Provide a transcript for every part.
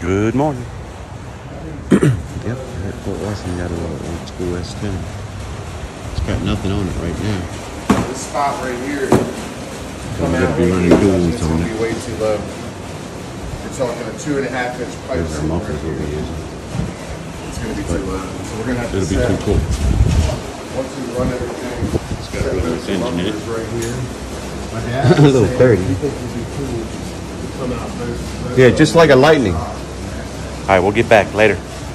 Good morning. Yep, Fort Washington got a little old school S10. It's got nothing on it right now. This spot right here, I'm going to be running duals it's on going to it. be way too low. We're talking a 2.5-inch pipe. There's our mufflers we'll be using. It's going to be too low. So we're going to have to It'll be set, too cool. once we run everything, It's got a really nice engine in it. right here. My dad A little was saying, dirty. he thinks it'd be cool to come out both Yeah, just like a lightning. All right, we'll get back later.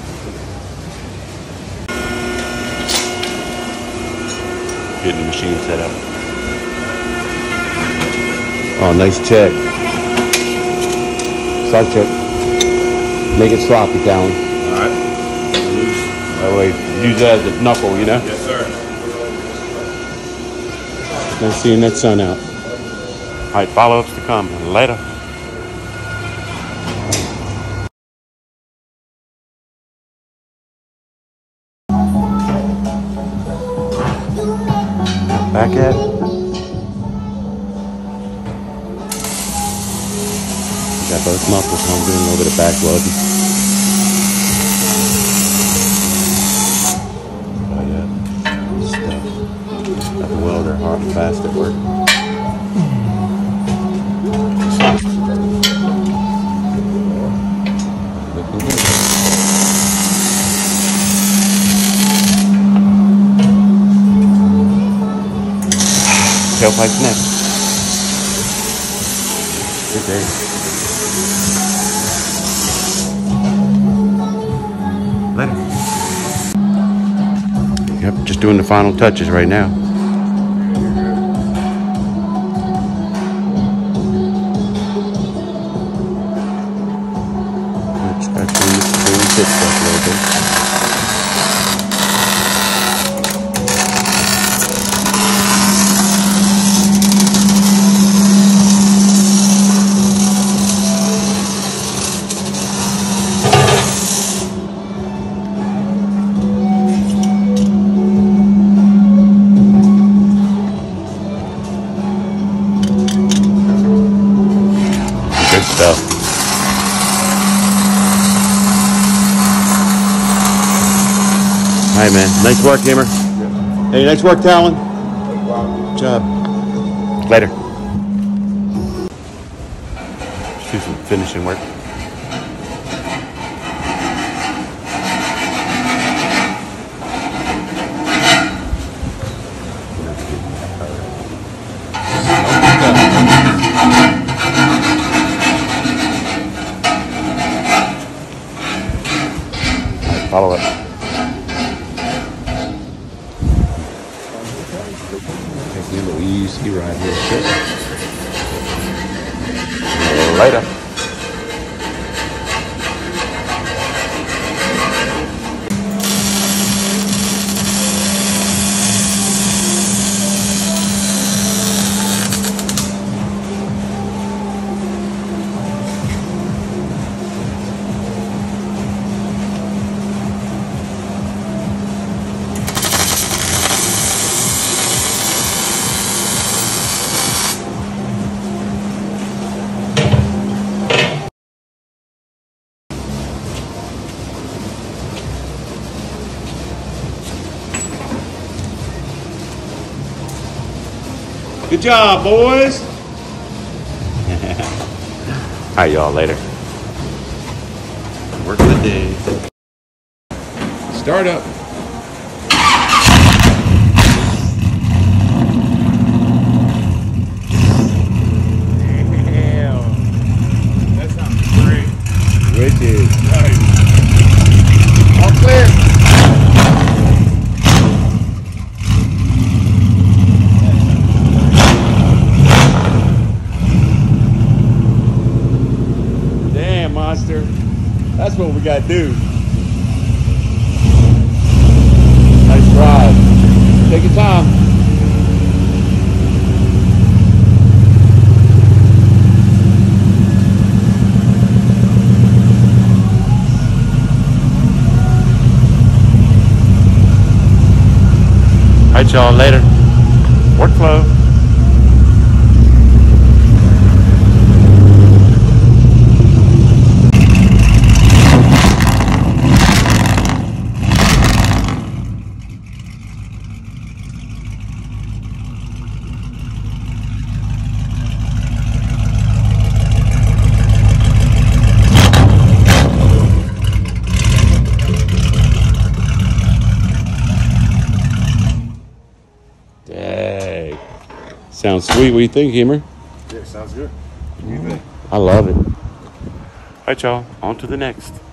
Getting the machine set up. Oh, nice check. Side check. Make it sloppy, Callan. All right. That way, use that as a knuckle, you know? Yes, sir. Nice seeing that sun out. All right, follow-ups to come. Later. Back at it. Got both mufflers, so I'm doing a little bit of back loading. Oh yeah, stuff. Got the welder hard and fast at work. Looking good. Tailpipe's next. Good day. Later. Yep, just doing the final touches right now. Just got to clean the pit stuff a little bit. Good stuff. All right, man. Nice work, Hammer. Hey, nice work, Talon. Good job. Later. Let's do some finishing work. Follow up. Take me a little easy ride real quick. Later. Good job, boys. All right, y'all, later. Work of the day. Start up. Damn. That sounds great. Wicked. Nice. All clear. Monster. That's what we gotta do. Nice ride. Take your time. All right, y'all, later. Workflow. Sounds sweet. What do you think, Hemer? Yeah, sounds good. I love it. All right, y'all. On to the next.